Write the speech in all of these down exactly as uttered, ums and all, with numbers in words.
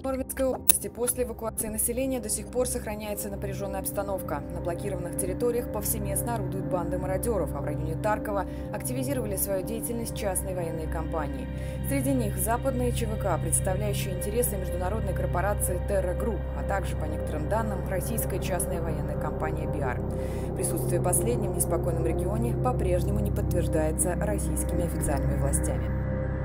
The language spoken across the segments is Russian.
Норвежской области после эвакуации населения до сих пор сохраняется напряженная обстановка. На блокированных территориях повсеместно орудуют банды мародеров, а в районе Таркова активизировали свою деятельность частные военные компании. Среди них западные ЧВК, представляющие интересы международной корпорации Terra Group, а также, по некоторым данным, российская частная военная компания би ар. Присутствие последней в неспокойном регионе по-прежнему не подтверждается российскими официальными властями.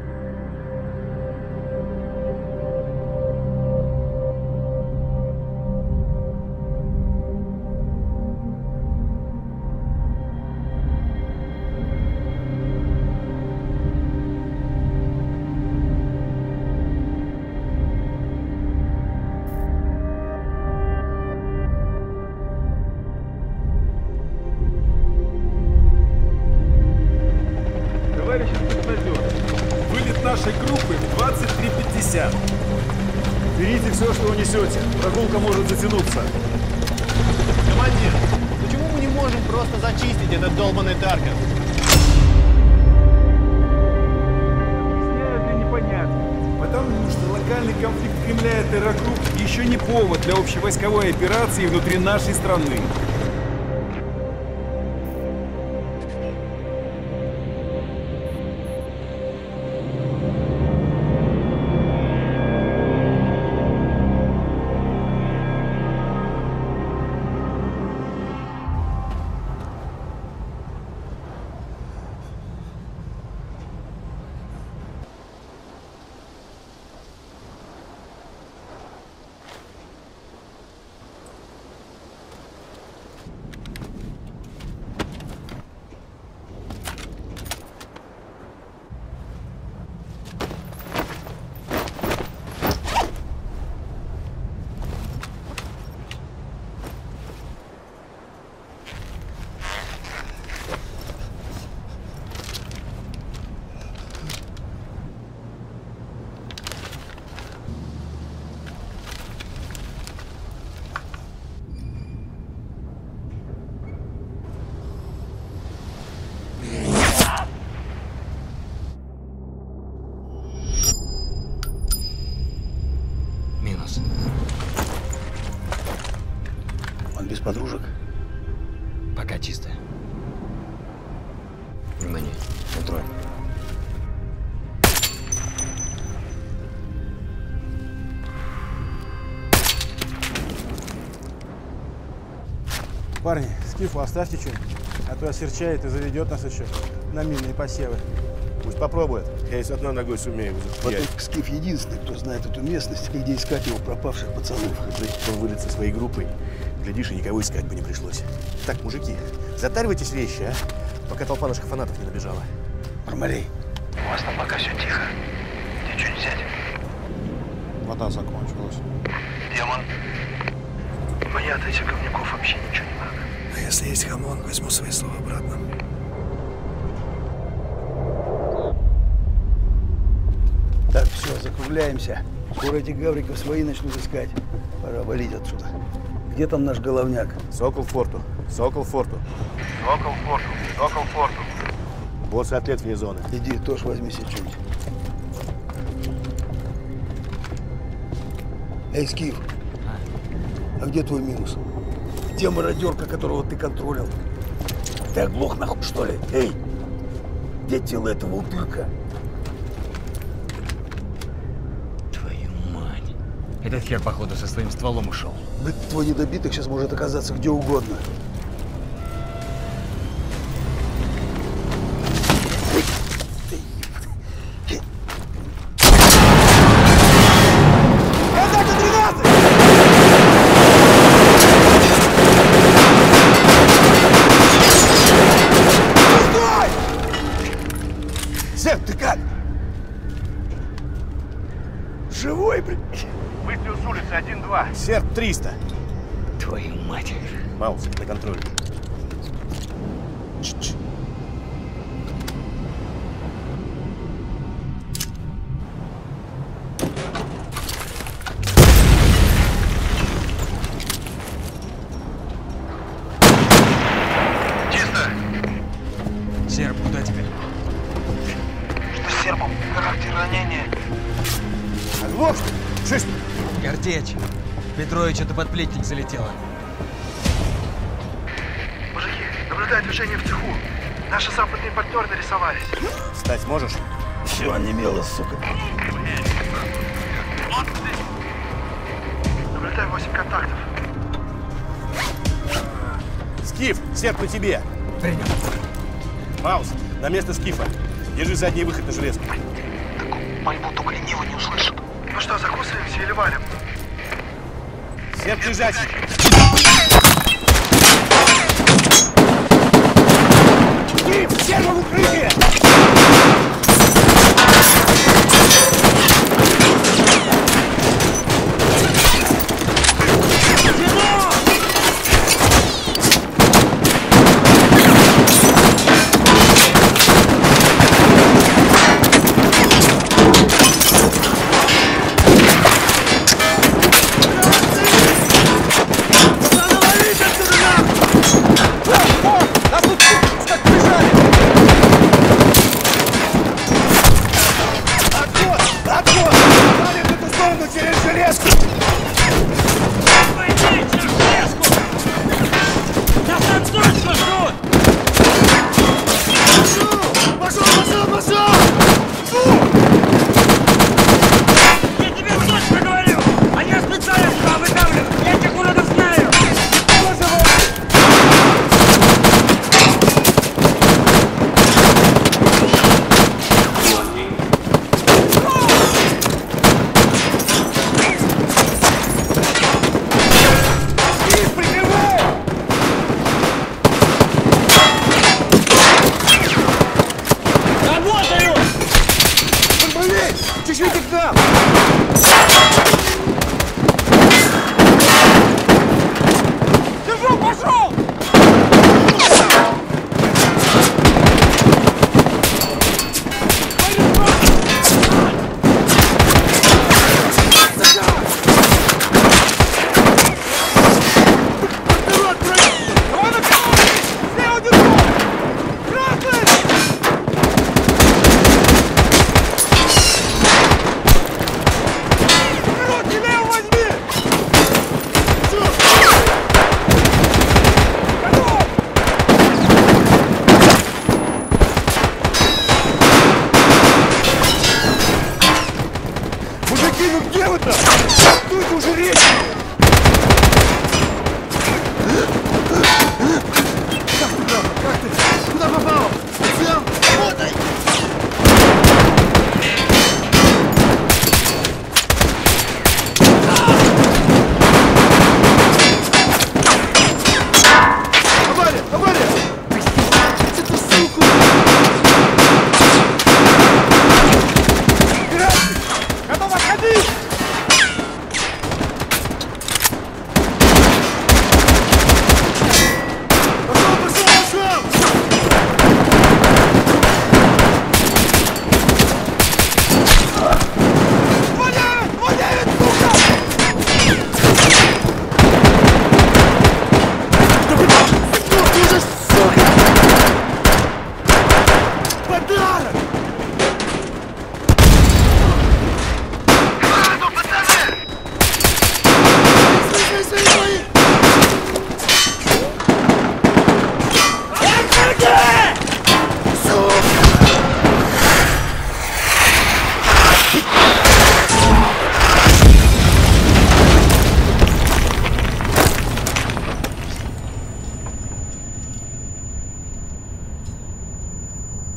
Нашей группы в двадцать три пятьдесят. Берите все, что унесете. Прогулка может затянуться. Командир, почему мы не можем просто зачистить этот долбанный Тарков? Объясняю для непонятно. Потому что локальный конфликт Кремля и Terra Group еще не повод для общевойсковой операции внутри нашей страны. Он без подружек? Пока чисто. Внимание, контроль. Парни, Скифу оставьте что-нибудь, а то осерчает и заведет нас еще на минные посевы. Пусть попробует. Я и с одной ногой сумею его захуярить. Вот Скиф единственный, кто знает эту местность и где искать его пропавших пацанов. Он вылет со своей группой. Глядишь, и никого искать бы не пришлось. Так, мужики, затаривайтесь вещи, а? Пока толпа наших фанатов не набежала. Бармалей. У вас там пока все тихо. Тебе что-нибудь взять? Вода закончилась. Демон. Мне от этих говнюков вообще ничего не надо. А если есть хамон, возьму свои слова обратно. Так, все, закругляемся. Скоро этих гавриков свои начнут искать. Пора валить отсюда. Где там наш головняк? Сокол форту. Сокол форту. Сокол форту. Сокол форту. Босс атлет вне зоны. Иди, тоже возьми себе что-нибудь. Эй, Скиф. А где твой минус? Где мародерка, которого ты контролил? Ты оглох нахуй, что ли? Эй! Где тело этого утырка? Твою мать. Этот хер, походу, со своим стволом ушел. Быть твой недобиток сейчас может оказаться где угодно. Сэм, ты как? Живой, блин? Выстрел с улицы один-два. Серп триста. Твою мать. Маус, на контроле. Ч-ч. Чисто. Серп, куда теперь? Что с сербом? Характер ранения. Оглох, что ли? Шесть. Картечь. Петрович, это под плетник залетело. Мужики, наблюдаю движение в цеху. Наши западные партнеры нарисовались. Встать сможешь? Все онемело, сука. Наблюдаю восемь контактов. Скиф, серп на тебе. Принял. Маус, на место Скифа. Держи задний выход на железку. Такую пальбу только ленивый не услышит. Ну что, закусываемся или валим? Серп лежать. Скиф, серп в укрытие!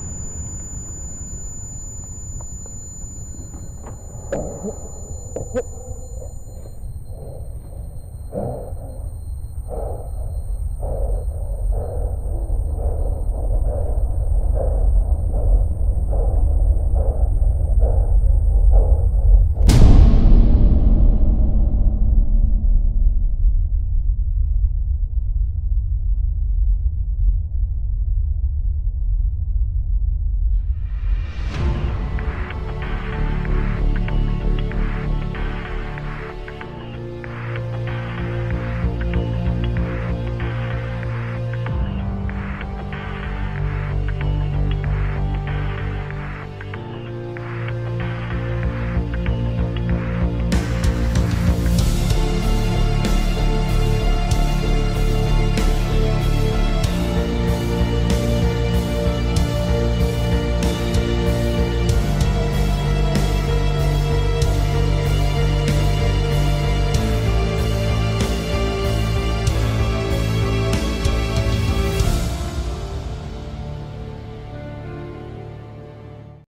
What?